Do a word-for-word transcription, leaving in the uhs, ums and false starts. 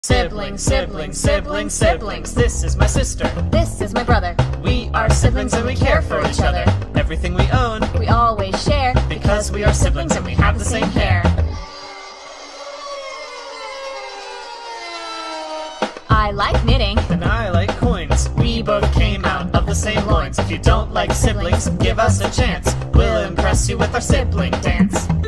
Siblings, siblings, siblings, siblings. This is my sister. This is my brother. We are siblings and we care for each other. Everything we own, We always share because we are siblings and we have the same hair. I like knitting. And I like coins. We both came out of the same loins. If you don't like siblings, give us a chance. We'll impress you with our sibling dance.